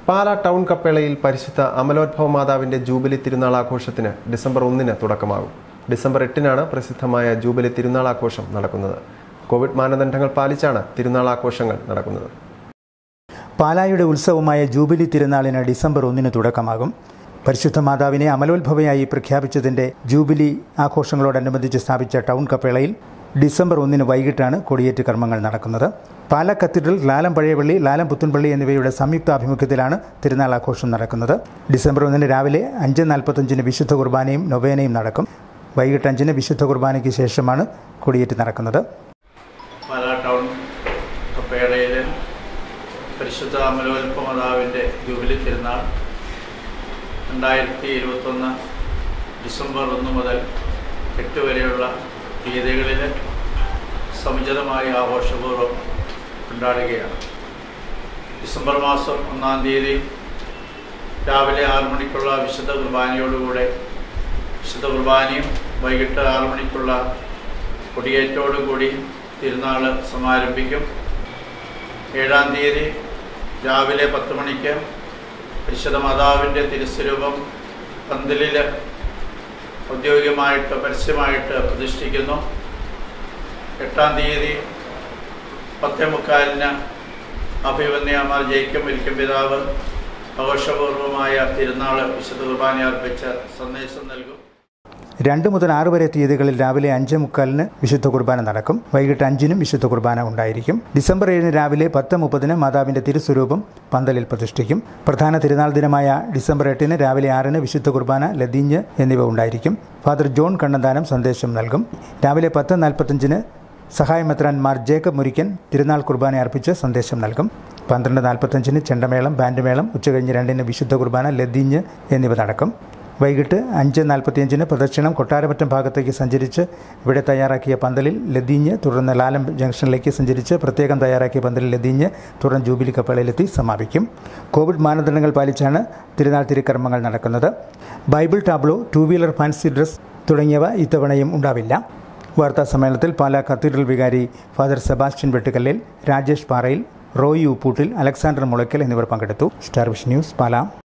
Pala town കപ്പേളയിൽ പരിശുദ്ധ അമലോത്ഭവ മാതാവിന്റെ jubilee തിരുനാൾ ആഘോഷത്തിന് ഡിസംബർ 1-ന് തുടക്കമാകും. ഡിസംബർ 8-നാണ് പ്രസിദ്ധമായ ജൂബിലി തിരുനാൾ ആഘോഷം നടക്കുന്നത്. കോവിഡ് മാനദണ്ഡങ്ങൾ പാലിച്ചാണ് തിരുനാൾ ആഘോഷങ്ങൾ നടക്കുന്നത്. പാലായുടെ ഉത്സവമായ ജൂബിലി തിരുനാളിന് ഡിസംബർ 1-ന് തുടക്കമാകും. പരിശുദ്ധ മാതാവിനെ അമലോത്ഭവയായി പ്രഖ്യാപിച്ചതിന്റെ ജൂബിലി ആഘോഷങ്ങളോടനുബന്ധിച്ച് സ്ഥാപിച്ച ടൗൺ കപ്പേളയിൽ ഡിസംബർ 1-ന് വൈകിട്ടാണ് കൊടിയേറ്റ് കർമ്മങ്ങൾ നടക്കുന്നത്. പാലാ കത്തീഡ്രൽ, ലാലം പഴയപള്ളി, ലാലം പുത്തൻപള്ളി എന്നിവയുടെ സംയുക്താഭിമുഖ്യത്തിലാണ് തിരുനാൾ ആഘോഷം നടക്കുന്നത്. ഡിസംബർ 1-ന് രാവിലെ 5:45-ന് വിശുദ്ധ കുർബാനയും നൊവേനയും നടക്കും. വൈകിട്ട് 5-ന് വിശുദ്ധ കുർബാനയ്ക്ക് ശേഷമാണ് കൊടിയേറ്റ് നടക്കുന്നത്. പാലാ ടൗൺ കപ്പേളയിൽ പരിശുദ്ധ അമലോത്ഭവ മാതാവിൻ്റെ ജൂബിലി തിരുനാൾ 2021 ഡിസംബർ 1 മുതൽ 8 വരെയുള്ള തീയതികളിൽ സമുചിതമായി ആഘോഷപൂർവ്വം കൊണ്ടാടുകയാണ്. ഡിസംബർ മാസം 1-ാം തീയതി രാവിലെ 6 മണിക്കുള്ള വിശുദ്ധ കുർബാനയോടുകൂടെ വിശുദ്ധ കുർബാനയും വൈകിട്ട് 6 മണിക്കുള്ള കൊടിയേറ്റോടുകൂടി തിരുനാൾ സമാരംഭിക്കും. 7-ാം തീയതി രാവിലെ 10 മണിക്ക് പരിശുദ്ധ മാതാവിൻ്റെ തിരുസ്വരൂപം പന്തലിൽ ഔദ്യോഗികമായിട്ട് പരസ്യമായിട്ട് പ്രതിഷ്ഠിക്കുന്നു. 8-ാം തീയതി 10:45-ന് അഭിവന്യമാർ ജയിക്കും ഒരിക്കും പിതാവ് ആഘോഷപൂർവമായ തിരുനാൾ വിശുദ്ധ കുർബാന അർപ്പിച്ച് സന്ദേശം നൽകും. 2 മുതൽ 6 വരെ തീയതികളിൽ രാവിലെ 5:45-ന് വിശുദ്ധ കുർബാന നടക്കും. വൈകിട്ട് 5-നും വിശുദ്ധ കുർബാന ഉണ്ടായിരിക്കും. ഡിസംബർ 7-ന് രാവിലെ 10:30-ന് മാതാവിന്റെ തിരുസ്വരൂപം പന്തലിൽ പ്രതിഷ്ഠിക്കും. പ്രധാന തിരുനാൾ ദിനമായ ഡിസംബർ 8-ന് രാവിലെ 6-ന് വിശുദ്ധ കുർബാന, ലതീഞ്ഞ് എന്നിവ ഉണ്ടായിരിക്കും. ഫാദർ ജോൺ കണ്ണന്താനം സന്ദേശം നൽകും. രാവിലെ 10:45-ന് സഹായമെത്രാൻ മാർ ജേക്കബ് മുരിക്കൻ തിരുനാൾ കുർബാന അർപ്പിച്ച് സന്ദേശം നൽകും. 12:45-ന് ചെണ്ടമേളം, ബാൻഡ് മേളം, ഉച്ചകഴിഞ്ഞ് 2-ന് വിശുദ്ധ കുർബാന, ലതീഞ്ഞ് എന്നിവ നടക്കും. വൈകിട്ട് 5:45-ന് പ്രദക്ഷിണം കൊട്ടാരമറ്റം ഭാഗത്തേക്ക് സഞ്ചരിച്ച് ഇവിടെ തയ്യാറാക്കിയ പന്തലിൽ ലതീഞ്ഞ്, തുടർന്ന് ലാലം ജംഗ്ഷനിലേക്ക് സഞ്ചരിച്ച് പ്രത്യേകം തയ്യാറാക്കിയ പന്തലിൽ ലതീഞ്ഞ്, തുടർന്ന് ജൂബിലി കപ്പേളയിലെത്തി സമാപിക്കും. കോവിഡ് മാനദണ്ഡങ്ങൾ പാലിച്ചാണ് തിരുനാൾ തിരുക്കർമ്മങ്ങൾ നടക്കുന്നത്. Bible tableau, 2 wheeler fancy dress തുടങ്ങിയവ ഇത്തവണയും ഉണ്ടാവില്ല. വാർത്താ സമ്മേളനത്തിൽ പാലാ കത്തീഡ്രൽ വികാരി father Sebastian Vettukallil, Rajesh Parayil, Roy Upputtil, Alexander Mulakkal എന്നിവർ പങ്കെടുത്തു. Starvision news, Pala.